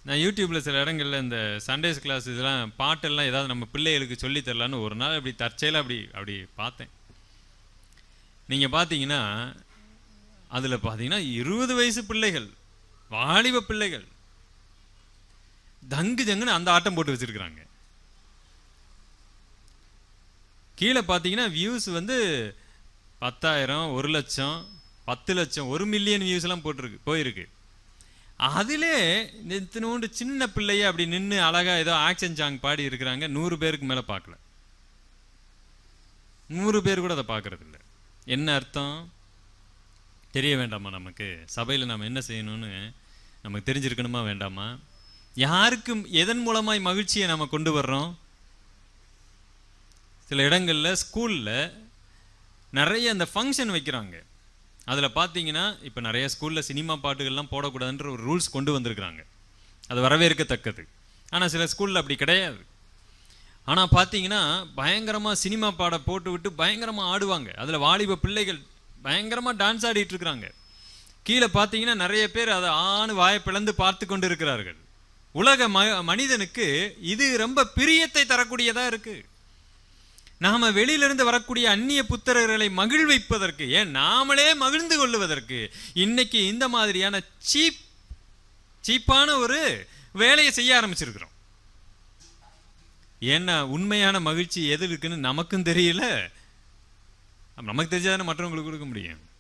நான் யூடியூப்பில் சில இடங்களில் இந்த சண்டேஸ் கிளாஸ் இதெல்லாம் பாட்டெல்லாம் ஏதாவது நம்ம பிள்ளைகளுக்கு சொல்லித்தரலான்னு ஒரு நாள் அப்படி தற்செயலாக அப்படி பார்த்தேன். நீங்கள் பார்த்தீங்கன்னா அதில் பார்த்தீங்கன்னா 20 வயசு பிள்ளைகள், வாலிப பிள்ளைகள் தங்கு ஜங்குன்னு அந்த ஆட்டம் போட்டு வச்சிருக்கிறாங்க. கீழே பார்த்தீங்கன்னா வியூஸ் வந்து 10,000, 1,00,000, 10 லட்சம், 1 மில்லியன் வியூஸ் எல்லாம் போயிருக்கு. அதிலே இத்தினோண்டு சின்ன பிள்ளைய அப்படி நின்று அழகா ஏதோ ஆக்ஷன் சாங் பாடி இருக்கிறாங்க. 100 பேருக்கு மேலே பார்க்கல. 100 பேர் கூட அதை பார்க்கறது இல்லை. என்ன அர்த்தம் தெரிய வேண்டாமா? நமக்கு சபையில் நம்ம என்ன செய்யணும்னு நமக்கு தெரிஞ்சிருக்கணுமா வேண்டாமா? யாருக்கும் எதன் மூலமாய் மகிழ்ச்சியை நம்ம கொண்டு வர்றோம்? சில இடங்களில் ஸ்கூலில் நிறைய அந்த ஃபங்க்ஷன் வைக்கிறாங்க. அதில் பார்த்தீங்கன்னா இப்போ நிறைய ஸ்கூலில் சினிமா பாட்டுகள்லாம் போடக்கூடாதுன்ற ஒரு ரூல்ஸ் கொண்டு வந்திருக்கிறாங்க. அது வரவேற்கத்தக்கது. ஆனால் சில ஸ்கூலில் அப்படி கிடையாது. ஆனால் பார்த்தீங்கன்னா பயங்கரமாக சினிமா பாட போட்டு விட்டு பயங்கரமாக ஆடுவாங்க. அதில் வாலிப பிள்ளைகள் பயங்கரமாக டான்ஸ் ஆடிட்டு இருக்கிறாங்க. கீழே பார்த்தீங்கன்னா நிறைய பேர் அதை வாயை பிளந்து பார்த்து கொண்டு இருக்கிறார்கள். உலக மனிதனுக்கு இது ரொம்ப பிரியத்தை தரக்கூடியதாக இருக்குது. நாம வெளியிலிருந்து வரக்கூடிய அந்நிய புத்திரர்களை மகிழ்விப்பதற்கு, ஏன் நாமளே மகிழ்ந்து கொள்ளுவதற்கு இன்னைக்கு இந்த மாதிரியான சீப்பான ஒரு வேலையை செய்ய ஆரம்பிச்சிருக்கிறோம். ஏன்னா உண்மையான மகிழ்ச்சி எது இருக்குன்னு நமக்கும் தெரியல. நமக்கு தெரிஞ்சாதானே மற்றவங்களுக்கு கொடுக்க முடியும்.